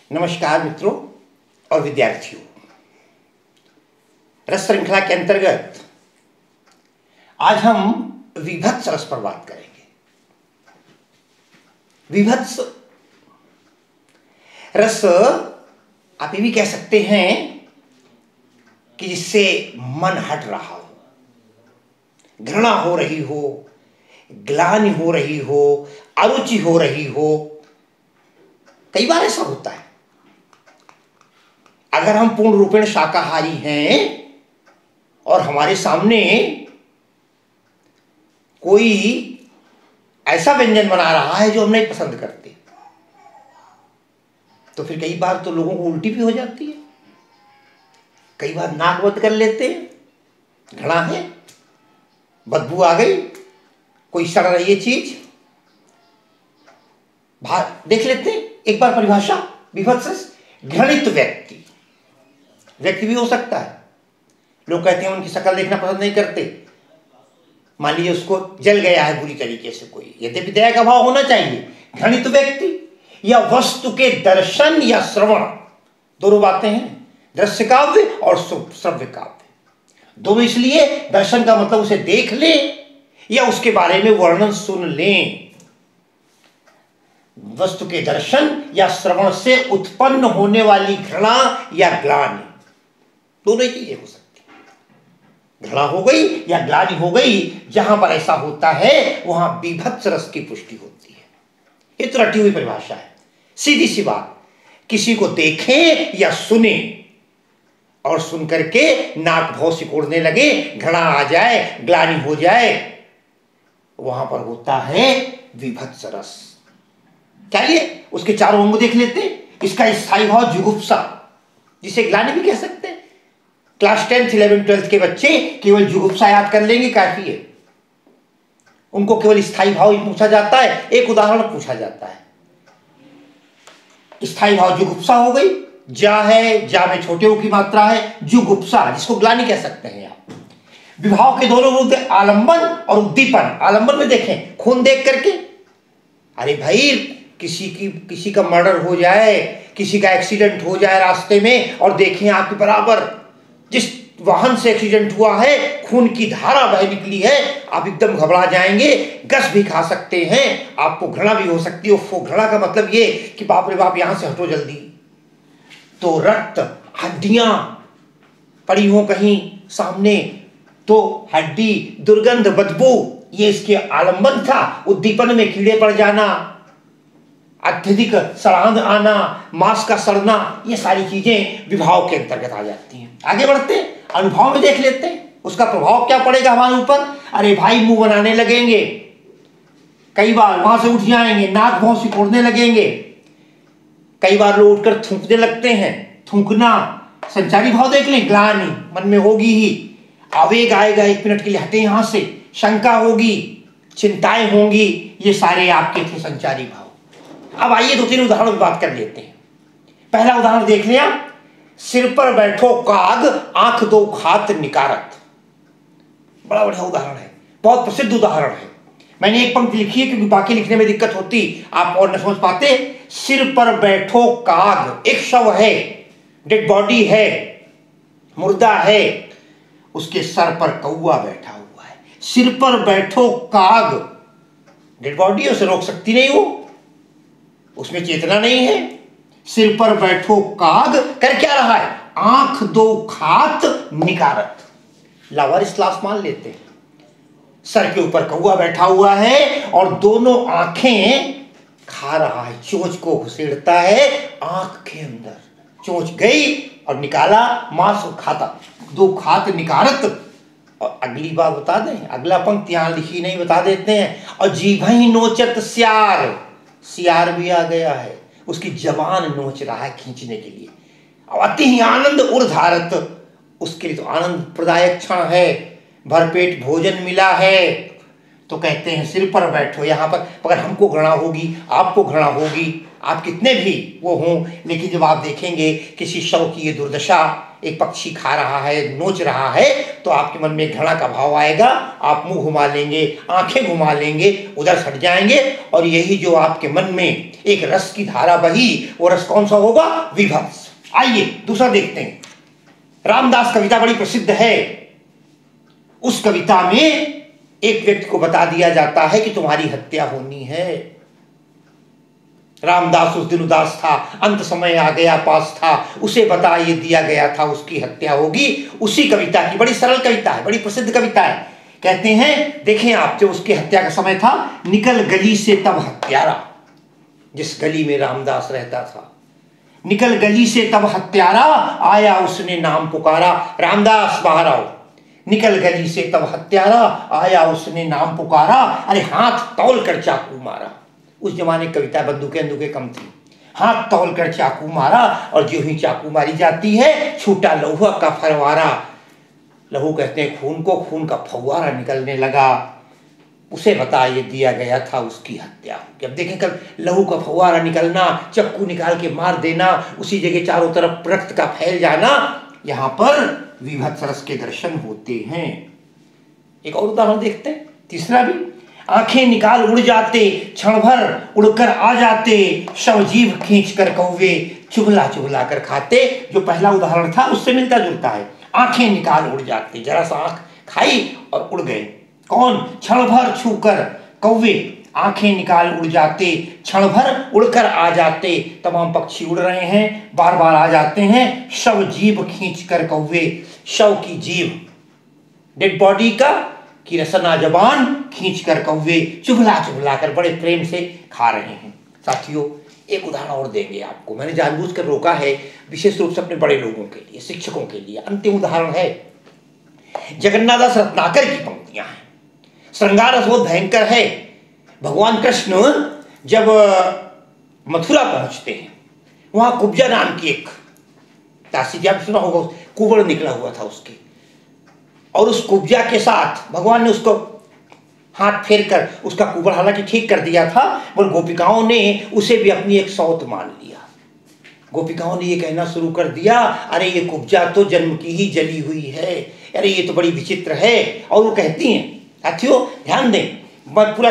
नमस्कार मित्रों और विद्यार्थियों। रस श्रृंखला के अंतर्गत आज हम विभत्स रस पर बात करेंगे। विभत्स रस आप ये भी कह सकते हैं कि जिससे मन हट रहा हो, घृणा हो रही हो, ग्लानि हो रही हो, अरुचि हो रही हो। कई बार ऐसा होता है, अगर हम पूर्ण रूपेण शाकाहारी हैं और हमारे सामने कोई ऐसा व्यंजन बना रहा है जो हम नहीं पसंद करते, तो फिर कई बार तो लोगों को उल्टी भी हो जाती है, कई बार नाक बंद कर लेते हैं, घृणा है, बदबू आ गई, कोई सड़ रही है चीज, देख लेते हैं। एक बार परिभाषा विभत्स घृणित व्यक्ति भी हो सकता है। लोग कहते हैं उनकी शक्ल देखना पसंद नहीं करते। मान लीजिए उसको जल गया है बुरी तरीके से कोई, यद्यपि दया का भाव होना चाहिए। घृणित व्यक्ति या वस्तु के दर्शन या श्रवण, दोनों बातें हैं, दृश्य काव्य और श्रव्य काव्य। दोनों इसलिए, दर्शन का मतलब उसे देख लें या उसके बारे में वर्णन सुन लें। वस्तु के दर्शन या श्रवण से उत्पन्न होने वाली घृणा या ग्लानि, दोनों ही चीजें हो सकती हैं। घृणा हो गई या ग्लानि हो गई, जहां पर ऐसा होता है वहां विभत्स रस की पुष्टि होती है। ये तो रटी हुई परिभाषा है, सीधी सी बात। किसी को देखें या सुने और सुन करके नाक भौं सिकोड़ने लगे, घृणा आ जाए, ग्लानि हो जाए, वहां पर होता है विभत्स रस। चलिए उसके चारों अंग देख लेते हैं। इसका स्थायी भाव जुगुप्सा, जिसे ग्लानि भी कह सकते हैं। क्लास 10th 11th 12th के बच्चे केवल जुगुप्सा याद कर लेंगे, काफी है। उनको केवल स्थायी भाव ही पूछा जाता है, एक उदाहरण पूछा जाता है। स्थायी भाव जुगुप्सा हो गई, जा है, जा में छोटे की मात्रा है, जुगुप्सा, जिसको ग्लानि कह सकते हैं आप। विभाव के दोनों रूप हैं, आलंबन और उद्दीपन। आलंबन में देखें खून देख करके, अरे भाई किसी का मर्डर हो जाए, किसी का एक्सीडेंट हो जाए रास्ते में, और देखें आपके बराबर जिस वाहन से एक्सीडेंट हुआ है खून की धारा बह निकली है, आप एकदम घबरा जाएंगे, गस भी खा सकते हैं, आपको घृणा भी हो सकती है। वो घृणा का मतलब ये कि बाप रे बाप यहां से हटो जल्दी। तो रक्त, हड्डियां पड़ी हो कहीं सामने, तो हड्डी, दुर्गंध, बदबू, ये इसके आलंबन था। उद्दीपन में कीड़े पड़ जाना, अत्यधिक सड़ांध आना, मांस का सड़ना, ये सारी चीजें विभाव के अंतर्गत आ जाती हैं। आगे बढ़ते हैं, अनुभव में देख लेते हैं उसका प्रभाव क्या पड़ेगा हमारे ऊपर। अरे भाई मुंह बनाने लगेंगे, कई बार वहां से उठ जाएंगे, नाक भौं सिकोड़ने लगेंगे, कई बार लोग उठकर थूकने लगते हैं। थूकना संचारी भाव देख लें, ग्लानि मन में होगी ही, आवेग आएगा, एक मिनट के लिए हटे यहां से, शंका होगी, चिंताएं होंगी, ये सारे आपके थे संचारी भाव। अब आइए दो तीन उदाहरण की बात कर लेते हैं। पहला उदाहरण देख लें आप, सिर पर बैठो काग, आंख दो खात निकारत। बड़ा बढ़िया उदाहरण है, बहुत प्रसिद्ध उदाहरण है। मैंने एक पंक्ति लिखी है क्योंकि बाकी लिखने में दिक्कत होती, आप और न समझ पाते। सिर पर बैठो काग, एक शव है, डेड बॉडी है, मुर्दा है, उसके सर पर कौवा बैठा हुआ है। सिर पर बैठो काग, डेड बॉडी है, उसे रोक सकती नहीं, वो उसमें चेतना नहीं है। सिर पर बैठो काग कर क्या रहा है, आंख दो खात निकारत, लावारिस क्लास मान लेते हैं। सर के ऊपर कौवा बैठा हुआ है और दोनों आंखें खा रहा है, चोंच को घुसेड़ता है आंख के अंदर, चोंच गई और निकाला, मांस खाता, दो खात निकारत। और अगली बात बता दें, अगला पंक्ति यहां लिखी नहीं, बता देते हैं, और जीभहि नोचत सियार, सियार भी आ गया है, उसकी जबान नोच रहा है खींचने के लिए। और अति ही आनंद उर्धारत, उसके लिए तो आनंद प्रदायक क्षण है, भरपेट भोजन मिला है। तो कहते हैं सिर पर बैठो। यहाँ पर अगर हमको घृणा होगी, आपको घृणा होगी, आप कितने भी वो हों, लेकिन जब आप देखेंगे किसी शव की ये दुर्दशा, एक पक्षी खा रहा है, नोच रहा है, तो आपके मन में घृणा का भाव आएगा, आप मुंह घुमा लेंगे, आंखें घुमा लेंगे, उधर हट जाएंगे, और यही जो आपके मन में एक रस की धारा बही, वो रस कौन सा होगा? विभत्स। आइए दूसरा देखते हैं। रामदास कविता बड़ी प्रसिद्ध है। उस कविता में एक व्यक्ति को बता दिया जाता है कि तुम्हारी हत्या होनी है। रामदास उस दिन उदास था, अंत समय आ गया पास था, उसे बता ये दिया गया था उसकी हत्या होगी। उसी कविता की बड़ी सरल कविता है, बड़ी प्रसिद्ध कविता है। कहते हैं, देखें आप, जो उसकी हत्या का समय था, निकल गली से तब हत्यारा, जिस गली में रामदास रहता था, निकल गली से तब हत्यारा, आया उसने नाम पुकारा। रामदास बाहर आओ। निकल गली से तब हत्यारा, आया उसने नाम पुकारा, अरे हाथ तौल कर चाकू मारा। उस जमाने कविता बंदूकें कम थी। हाथ तौल कर चाकू मारा, और जो ही चाकू मारी जाती है, छूटा लौह का फरवारा। लहू कहते हैं खून को, खून का फव्वारा निकलने लगा। उसे बता ये दिया गया था उसकी हत्या। अब देखें, कल लहू का फव्वारा निकलना, चक्कू निकाल के मार देना, उसी जगह चारों तरफ रक्त का फैल जाना, यहाँ पर विभत्स रस के दर्शन होते हैं। एक और उदाहरण देखते हैं, तीसरा भी। आंखें निकाल उड़ जाते, क्षण भर उड़कर आ जाते, शव जीभ खींच कर कौवे चुगला चुगला कर खाते। जो पहला उदाहरण था उससे मिलता जुलता है। आंखें निकाल उड़ जाते, जरा सा आंख खाई और उड़ गए। कौन? क्षण भर छूकर कौवे, आंखें निकाल उड़ जाते, क्षण भर उड़कर आ जाते। तमाम पक्षी उड़ रहे हैं, बार बार आ जाते हैं। शव जीभ खींच कर कौवे, शव की जीभ, डेड बॉडी का की रसना जबान खींच कर कौवे चुगला चुगला कर बड़े प्रेम से खा रहे हैं। साथियों, एक उदाहरण और देंगे आपको, मैंने जानबूझकर रोका है, विशेष रूप से अपने बड़े लोगों के लिए, शिक्षकों के लिए। अंतिम उदाहरण है जगन्नाथ दास रत्नाकर की पंक्तियां हैं। श्रृंगार रस बहुत भयंकर है। भगवान कृष्ण जब मथुरा पहुंचते हैं, वहां कुब्जा नाम की एक दासी, जब सुना होगा, कुबड़ निकला हुआ था उसके, और उस कुब्जा के साथ भगवान ने उसको हाथ फेर कर उसका कुबड़ हालांकि ठीक कर दिया था, पर गोपिकाओं ने उसे भी अपनी एक सौत मान लिया। गोपिकाओं ने ये कहना शुरू कर दिया, अरे ये कुब्जा तो जन्म की ही जली हुई है, अरे ये तो बड़ी विचित्र है। और वो कहती हैं, साथियों ध्यान दें, मैं पूरा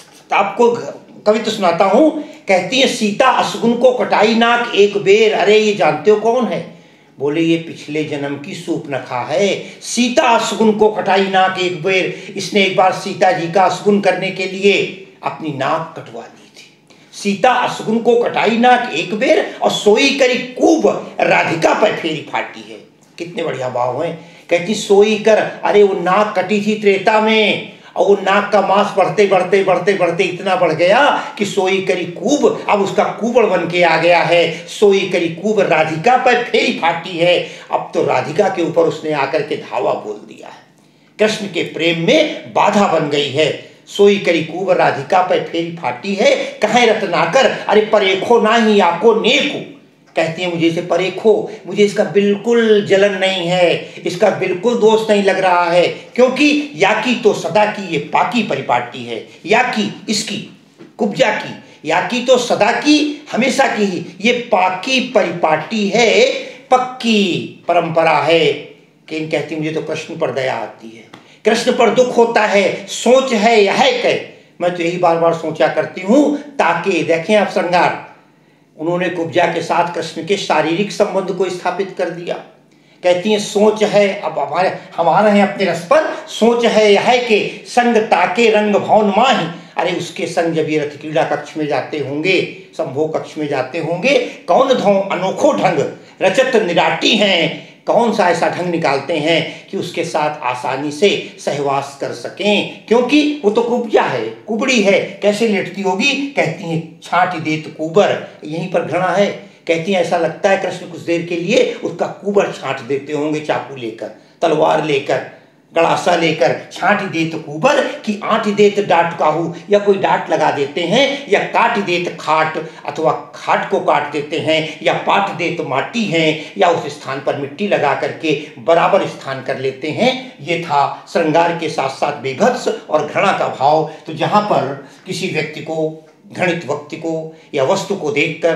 आपको कविता सुनाता हूं। कहती है, सीता असगुन को कटाई नाक एक बेर, अरे ये जानते हो कौन है? बोले ये पिछले जन्म की सूर्पनखा है। सीता असगुन को कटाई नाक एक बेर, इसने एक बार सीता जी का असगुन करने के लिए अपनी नाक कटवा ली थी। सीता असगुन को कटाई नाक एक बेर, और सोई करी खूब राधिका पर फेरी फाटी है। कितने बढ़िया भाव हैं। कहती सोई कर, अरे वो नाक कटी थी त्रेता में, और वो नाक का मांस बढ़ते बढ़ते बढ़ते बढ़ते इतना बढ़ गया कि सोई करी कूब अब उसका कुबड़ बन के आ गया है। सोई करी कूब राधिका पर फेरी फाटी है। अब तो राधिका के ऊपर उसने आकर के धावा बोल दिया है, कृष्ण के प्रेम में बाधा बन गई है। सोई करी कूब राधिका पर फेरी फाटी है, कहे रत्नाकर, अरे परेखो ना ही आपको नेको। कहती है मुझे इसे परेखो, मुझे इसका बिल्कुल जलन नहीं है, इसका बिल्कुल दोष नहीं लग रहा है, क्योंकि या की तो सदा की ये पाकी परिपाटी है, या की इसकी कुब्जा की, या की तो सदा की हमेशा की ही ये पाकी परिपाटी है, पक्की परंपरा है। लेकिन कहती मुझे तो कृष्ण पर दया आती है, कृष्ण पर दुख होता है, सोच है यह कह, मैं तो यही बार बार सोचा करती हूं। ताकि देखें आप श्रृंगार, उन्होंने कुब्जा के साथ कृष्ण के शारीरिक संबंध को स्थापित कर दिया। कहती हैं सोच है, अब हमारे हैं अपने रस पर, सोच है यह के संग ताके रंग भवन माही। अरे उसके संग जब ये रथ क्रीड़ा कक्ष में जाते होंगे, संभोग कक्ष में जाते होंगे, कौन धो अनोखो ढंग रचत निराटी हैं, कौन सा ऐसा ढंग निकालते हैं कि उसके साथ आसानी से सहवास कर सकें, क्योंकि वो तो कुब्जा है, कुबड़ी है, कैसे लेटती होगी। कहती हैं छाट देत कुबर, यहीं पर घृणा है। कहती हैं ऐसा लगता है कृष्ण कुछ देर के लिए उसका कुबर छाट देते होंगे, चाकू लेकर, तलवार लेकर, गड़ासा लेकर, छाट देत कुबर कि आंट देत डांट काहू, या कोई डांट लगा देते हैं, या काट देत खाट, अथवा खाट को काट देते हैं, या पाट देत माटी है, या उस स्थान पर मिट्टी लगा करके बराबर स्थान कर लेते हैं। ये था श्रृंगार के साथ साथ बेभत्स और घृणा का भाव। तो जहाँ पर किसी व्यक्ति को, घृणित व्यक्ति को या वस्तु को देखकर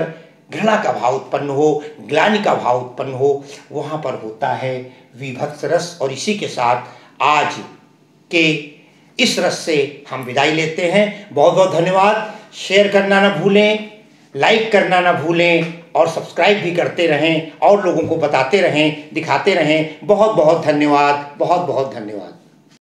घृणा का भाव उत्पन्न हो, ग्लानि का भाव उत्पन्न हो, वहाँ पर होता है विभत्स रस। और इसी के साथ आज के इस रस से हम विदाई लेते हैं। बहुत बहुत धन्यवाद। शेयर करना ना भूलें, लाइक करना ना भूलें और सब्सक्राइब भी करते रहें और लोगों को बताते रहें, दिखाते रहें। बहुत बहुत धन्यवाद, बहुत बहुत धन्यवाद।